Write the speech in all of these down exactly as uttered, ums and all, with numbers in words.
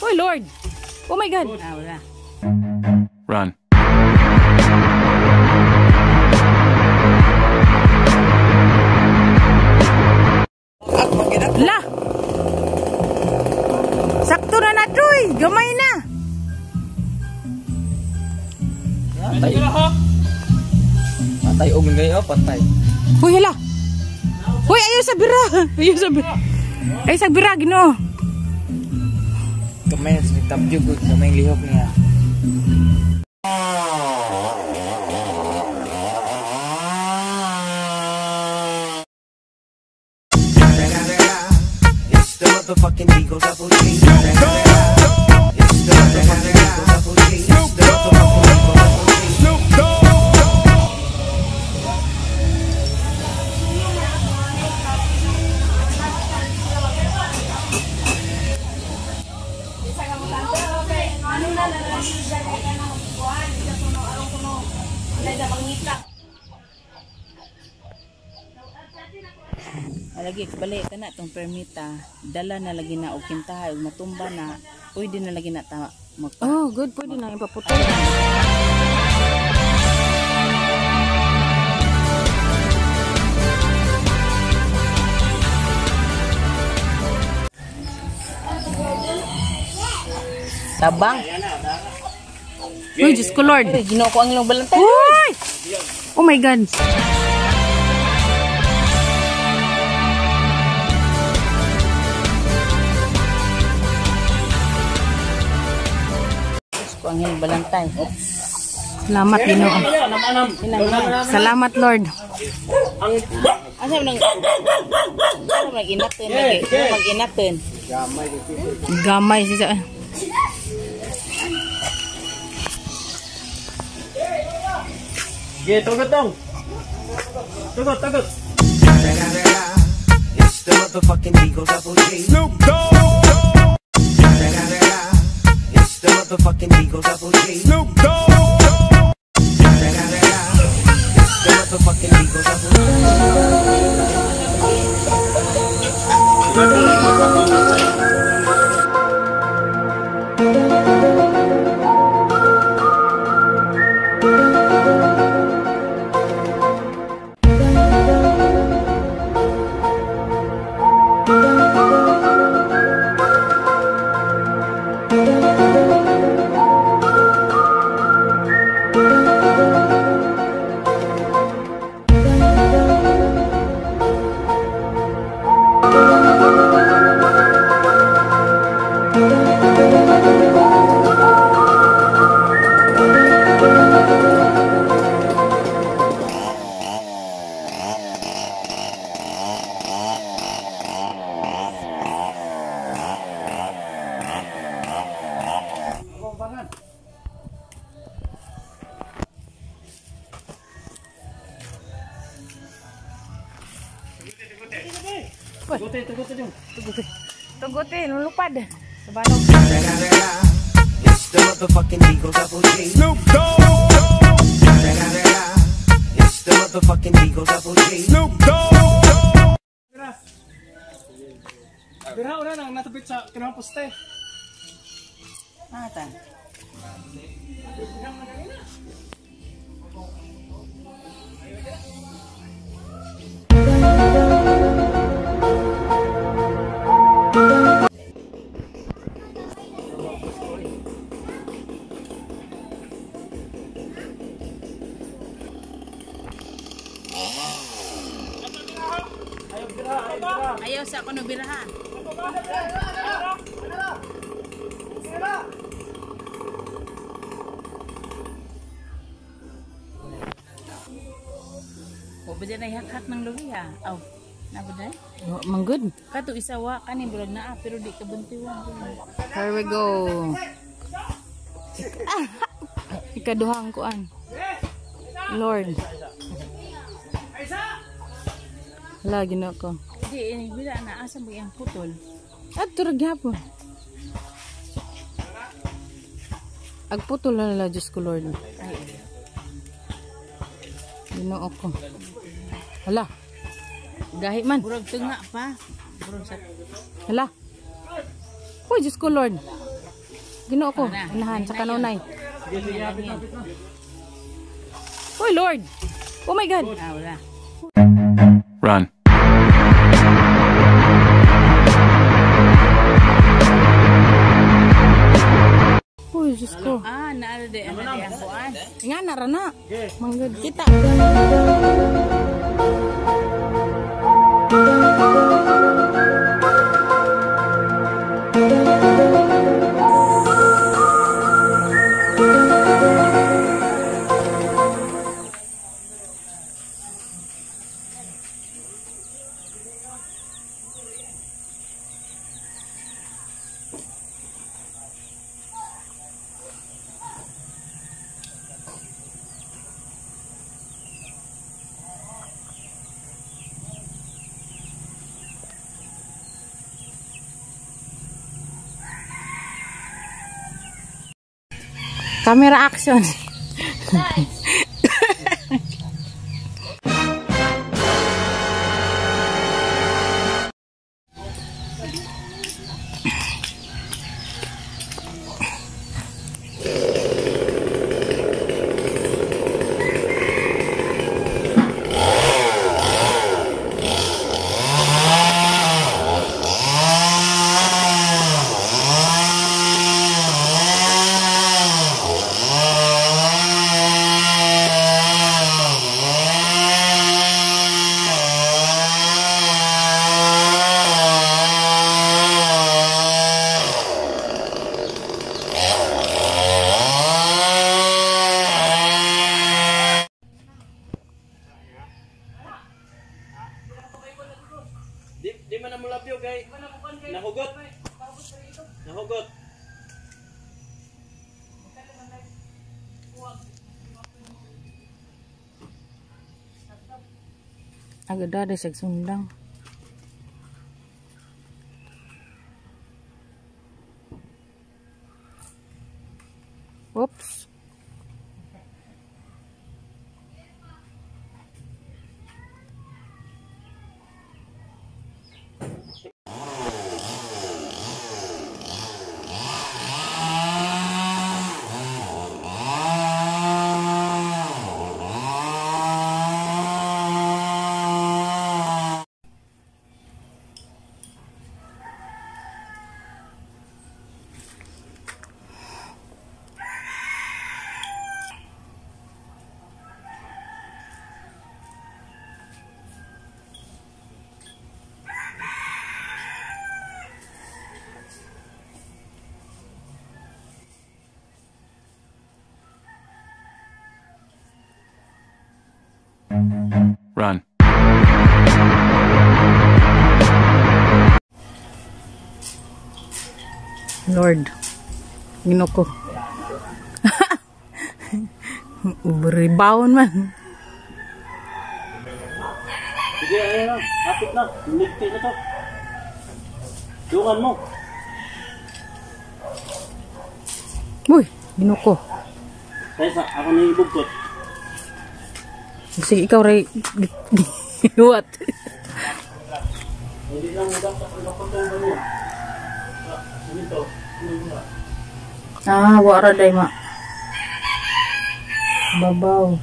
Oh Lord. Oh my God. Ah, wala. Run. La. Sakto na na Troy. Gamay na. Patay. Patay o ngayon, patay. Hoy hala. Hoy ayo sa bira. Ayo sa bira. Ay sa bira Ginoo. Kamay sa tabjug, kamay lihok niya. It's the motherfucking Eagle Double G. It's the motherfucking Eagle Double G. It's the motherfucking Eagle Double G. Snoop Dogg. Lagi balik ka na itong permita. Dala na lagi na o kintahay o matumba na. Pwede na lagi na ta magpa. Oh, good. Pwede na yung paputol. Tabang. Uy, Diyos ko Lord. Ginoo ko ang ilang balantay. Uy! Oh my God. Ang hiling balantay. Salamat Ginoo. Salamat Lord. Asa nang Ano mag-inatin lagi? Mag-inatin. Gamay siya. Ge, tugot dong. Tugot, tugot. It's the motherfucking Eagle Double G. Snoop Dogg. It's the motherfucking Eagle Double G. Snoop Dogg. It's the motherfucking Eagle Double G. Tugutin, tugutin yung. Tugutin. Tugutin, lulupad. Sabalog. It's the motherfucking Eagle Double G. Snoop Dogg. It's the motherfucking Eagle Double G. Snoop Dogg. Bira, ura nang natapit sa kinang poste. Ah, tan. Ayaw sa ako birahan. O ba dyan ay hak-hak ng luya? Aw, nabo dyan? Manggod. Kato isawa ka ni brad na pero di ka buntiwan. Here we go. Ikaduhang kuan. Lord. Lagi na ko. Di, ini bila na asa mo yung putol. At turag hapon. Agputol na nila, Diyos ko Lord. Ay. Ginoo ko. Hala. Gahi man. Burag tunga pa. Burag sa... Hala. Uy, Diyos ko Lord. Ginoo ko. Oh, na. Unahan sa kanunay. Sige, sige, hapit, hapit na. Oy, Lord. Oh my God. Ah, wala. Run. Uy, Diyos ko. Ah, naano di, ano di ang kuan. Nga, narana. Manggod kita. Camera action. Di, di man na mo labyo, kay. Nahugot. Nahugot. Agad ada sa sundang. Oops. Run. Lord. Ginoo ko. Beribaon man. Sige, ayun na. Hapit na. Ligti na to. Dungan mo. Uy, ginoo ko. Kaysa, ako na ibugkot. Sige, ikaw ray. What? Hindi lang mo dapat ang kapatong ba niya. Dito. Ah, wara day ma. Babaw.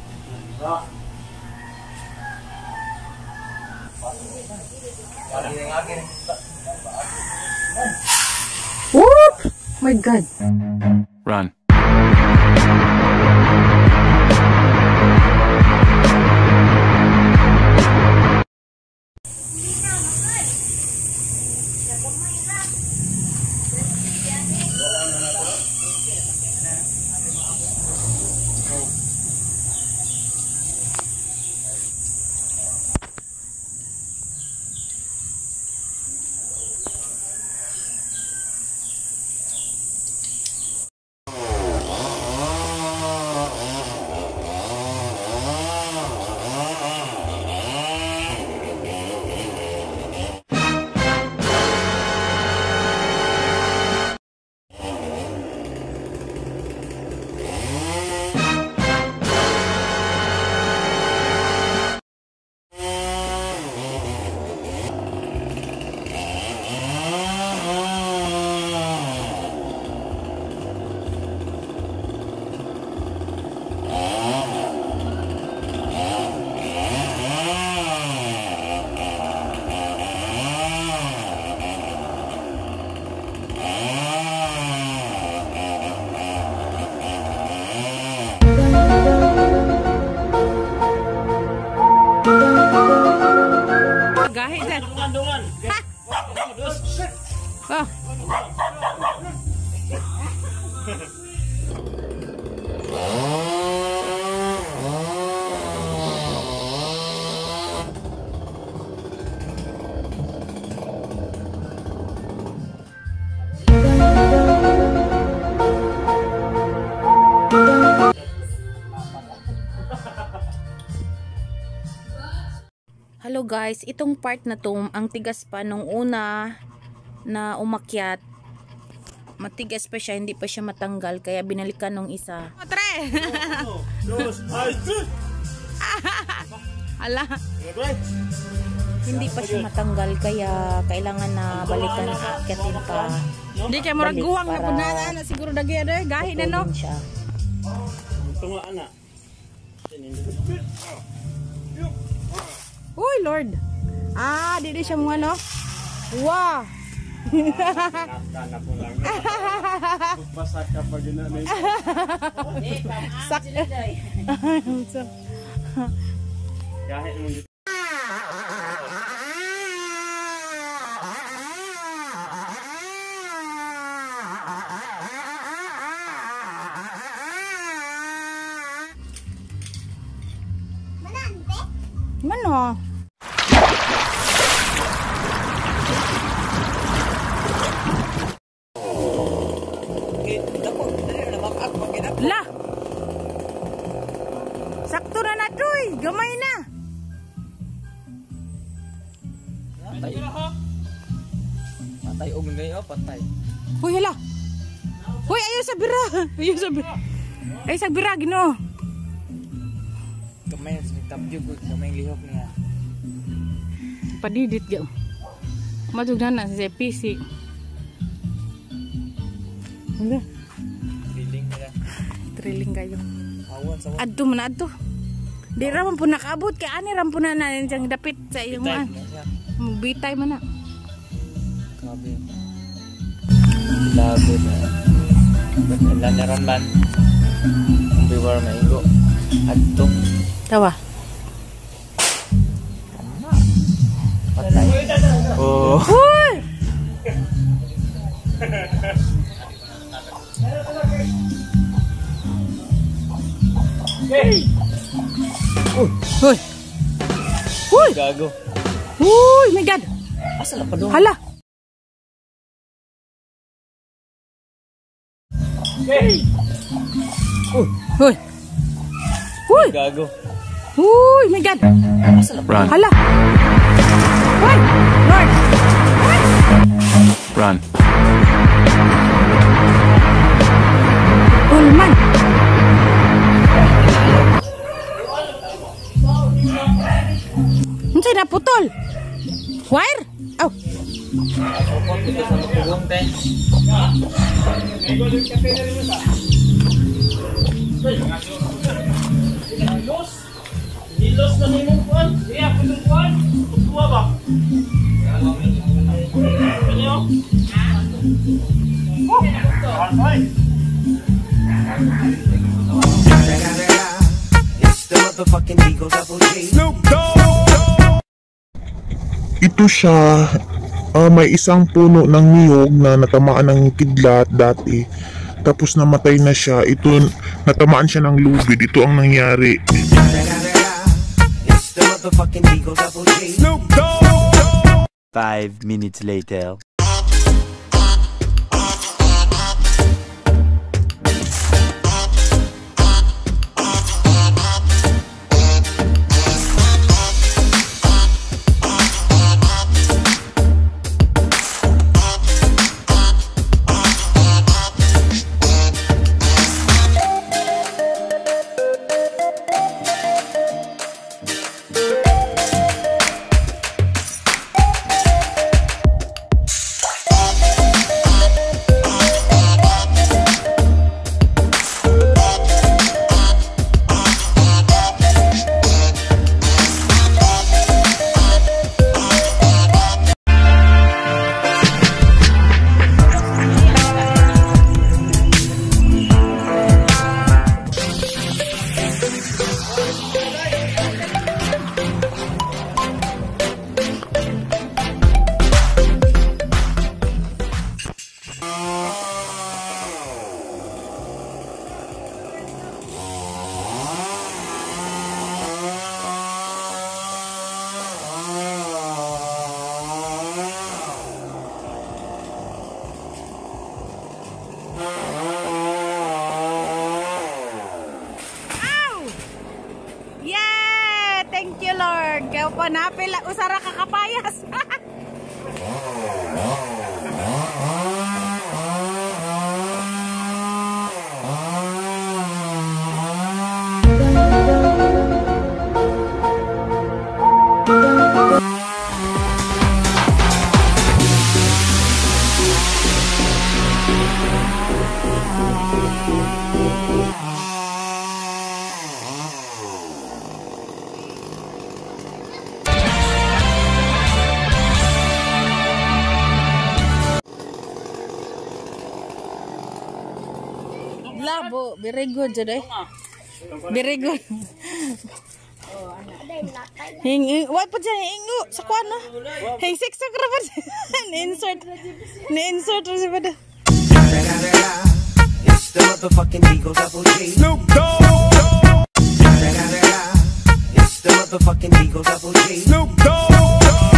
Whoop! My God. Run. Hello guys, itong part na to, ang tigas pa nung una na umakyat. Matigas pa siya, hindi pa siya matanggal, kaya binalikan nung isa. Oh, tre! Ala! Hindi pa siya matanggal, kaya kailangan na balikan at akyatin pa. Hindi kayo maraguwang na punana na siguro dagi ano, gahi na no? Siya. Ito nga anak. Uy, Lord! Ah, di di siya mga no? Wow! Kana po lang. Basta ka pa ginanay. Sak. Kahit mo dito. Mano? La! Sakto na na to eh. Gamay na. Patay. Patay og ngayo, patay. Hoy, hala. Hoy, ayaw sa bira. Ayaw sa bira. Ayaw sa bira, Ginoo. Kamay sa tabjug, kamay lihok niya. Padidit gaw. Madug na na sa P C. Hala. Feeling nila. Trilling kayo. Awan sa Adto man adto. Di ra man po nakaabot kay ani ram po na na siyang dapit sa iyong mga. Bitay man na. Grabe. Lago na. Wala na ron man. Ang biwar maigo. Adto. Tawa. Patay. Oh. Hoy! Hoy! Hoy! Gago. Hoy! My God! Asa na pa doon? Hala! Hoy! Hoy! Gago. Hoy! My God! Asa na pa? Run. Hala! Hoy! Lord! Run. Ulman! Unsay naputol? Wire? Aw! Kapot dito sa magugong te. Nilos na nimong kuan. Iya, pinong kuan. Tuwa ba? Kanyo? It's the motherfucking Eagle Double G. Ito siya, ah, may isang puno ng niyog na natamaan ng kidlat dati. Tapos namatay na siya. Ito, natamaan siya ng lubid. Ito ang nangyari. It's the motherfucking Eagle Double G. Five minutes later. Awa na, pila, usara ka kapayas. Labo, very good jud eh. Very good. Hing, hing, why pa dyan, hingo, sa kwan no? Hing six sa krapad. Ni-insert, ni-insert rin siya pa da. It's the motherfucking Eagle Double G. Snoop Dogg. It's the motherfucking Eagle Double G. Snoop Dogg.